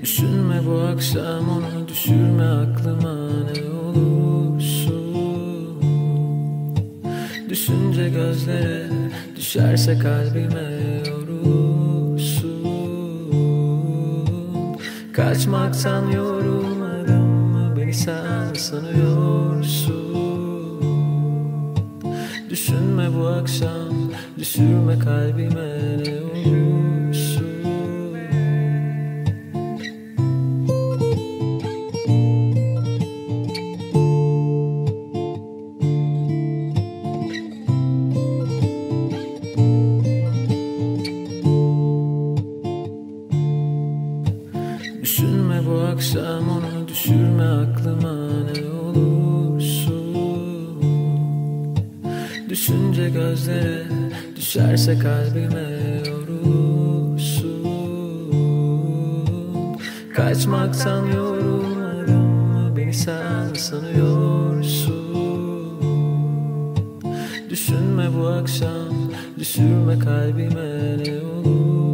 Düşünme bu akşam onu, düşürme aklıma ne olursun. Düşünce gözlere, düşerse kalbime yorulsun. Kaçmaktan yorulmadım mı, beni sen sanıyorsun. Düşünme bu akşam, düşürme kalbime ne olursun. Düşünme bu akşam onu, düşürme aklıma ne olursun. Düşünce gözlere, düşerse kalbime yorulsun. Kaçmaktan yorulmadım mı, beni sen sanıyorsun. Düşünme bu akşam, düşürme kalbime ne olur.